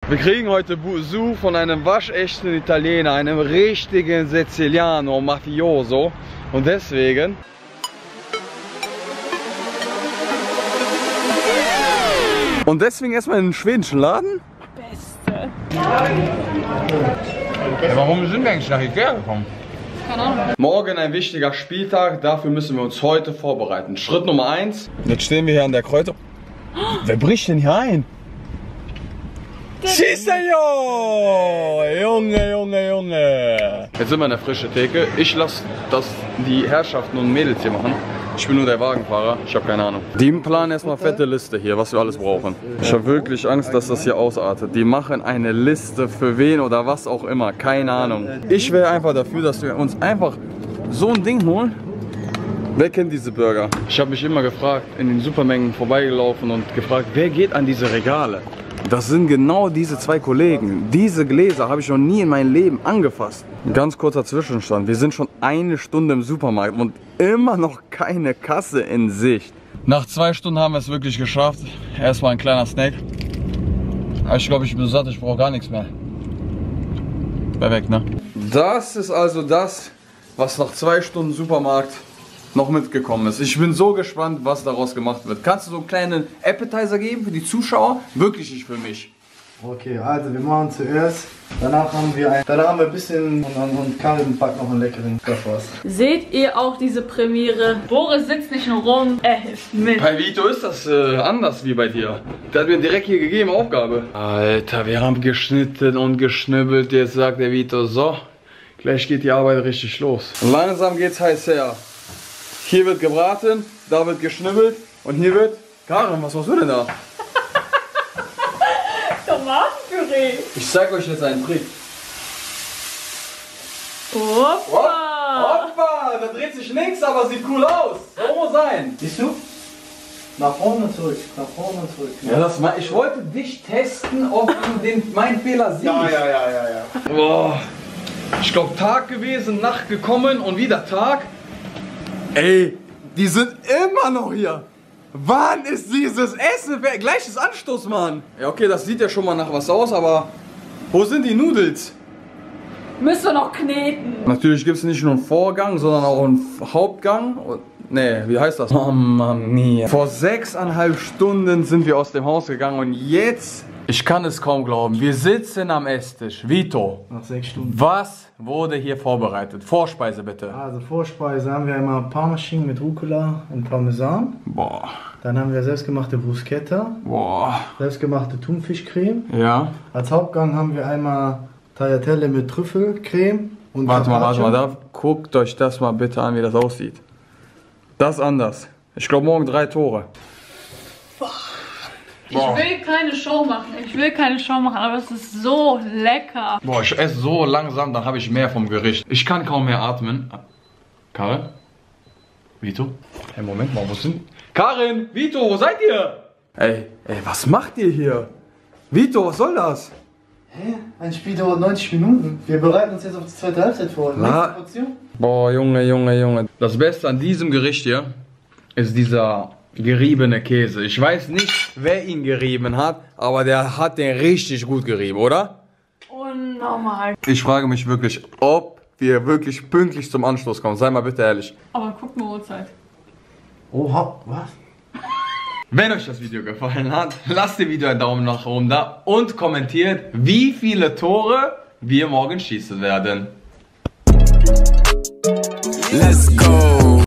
Wir kriegen heute Besuch von einem waschechten Italiener, einem richtigen Siziliano, Mafioso. Und deswegen... erstmal in den schwedischen Laden? Beste. Ja, warum sind wir eigentlich nach Ikea gekommen? Keine Ahnung. Morgen ein wichtiger Spieltag, dafür müssen wir uns heute vorbereiten. Schritt Nummer 1. Jetzt stehen wir hier an der Kreuzung. Wer bricht denn hier ein? Sí, Senor! Junge, Junge, Junge! Jetzt sind wir in der frischen Theke. Ich lasse das die Herrschaften und Mädels hier machen. Ich bin nur der Wagenfahrer, ich habe keine Ahnung. Die planen erstmal fette Liste hier, was wir alles brauchen. Ich habe wirklich Angst, dass das hier ausartet. Die machen eine Liste für wen oder was auch immer, keine Ahnung. Ich wäre einfach dafür, dass wir uns einfach so ein Ding holen. Wer kennt diese Burger? Ich habe mich immer gefragt, in den Supermärkten vorbeigelaufen und gefragt, wer geht an diese Regale? Das sind genau diese zwei Kollegen. Diese Gläser habe ich noch nie in meinem Leben angefasst. Ein ganz kurzer Zwischenstand. Wir sind schon eine Stunde im Supermarkt und immer noch keine Kasse in Sicht. Nach 2 Stunden haben wir es wirklich geschafft. Erstmal ein kleiner Snack. Aber ich glaube, ich bin satt, ich brauche gar nichts mehr. Wäre weg, ne? Das ist also das, was nach 2 Stunden Supermarkt noch mitgekommen ist. Ich bin so gespannt, was daraus gemacht wird. Kannst du so einen kleinen Appetizer geben für die Zuschauer? Wirklich nicht für mich. Okay, also wir machen zuerst, danach haben wir ein bisschen und Karin packt noch einen leckeren Kaffee. Seht ihr auch diese Premiere? Boris sitzt nicht nur rum, er hilft mit. Bei Vito ist das anders wie bei dir. Der hat mir direkt hier gegeben, Aufgabe. Alter, wir haben geschnitten und geschnibbelt. Jetzt sagt der Vito, so, gleich geht die Arbeit richtig los. Und langsam geht's heiß her. Hier wird gebraten, da wird geschnibbelt und hier wird... Karin, was machst du denn da? Tomatenpüree. Ich zeig euch jetzt einen Trick. Hoppa! Hoppa! Da dreht sich nichts, aber sieht cool aus. So muss sein. Siehst du? Nach vorne und zurück, nach vorne und zurück. Ja, ich wollte dich testen, ob du meinen Fehler siehst. Ja. Boah. Ich glaube, Tag gewesen, Nacht gekommen und wieder Tag. Ey, die sind immer noch hier. Wann ist dieses Essen? Gleiches Anstoß, Mann. Ja, okay, das sieht ja schon mal nach was aus, aber wo sind die Nudels? Müssen wir noch kneten. Natürlich gibt es nicht nur einen Vorgang, sondern auch einen Hauptgang. Nee, wie heißt das? Mamma mia. Vor 6,5 Stunden sind wir aus dem Haus gegangen und jetzt, ich kann es kaum glauben, wir sitzen am Esstisch. Vito, Nach 6 Stunden. was wurde hier vorbereitet? Vorspeise bitte. Also Vorspeise haben wir einmal Parmesan mit Rucola und Parmesan. Boah, Dann haben wir selbstgemachte Bruschetta, boah. selbstgemachte Thunfischcreme. Ja. Als Hauptgang haben wir einmal Tagliatelle mit Trüffelcreme und Warte Carpaccio. mal, da guckt euch das mal bitte an, wie das aussieht. Das ist anders. Ich glaube morgen 3 Tore. Ich will keine Show machen, aber es ist so lecker. Boah, ich esse so langsam, dann habe ich mehr vom Gericht. Ich kann kaum mehr atmen. Karin? Vito? Hey, Moment mal, wo sind... Karin! Vito, wo seid ihr? Ey, was macht ihr hier? Vito, was soll das? Hä? Ein Spiel dauert 90 Minuten. Wir bereiten uns jetzt auf die zweite Halbzeit vor. Nächste Portion? Boah, Junge. Das Beste an diesem Gericht hier ist dieser geriebene Käse. Ich weiß nicht, wer ihn gerieben hat, aber der hat den richtig gut gerieben, oder? Unnormal. Ich frage mich wirklich, ob wir wirklich pünktlich zum Anstoß kommen. Sei mal bitte ehrlich. Aber guck mal Uhrzeit. Oha, was? Wenn euch das Video gefallen hat, lasst dem Video einen Daumen nach oben da und kommentiert, wie viele Tore wir morgen schießen werden. Let's go.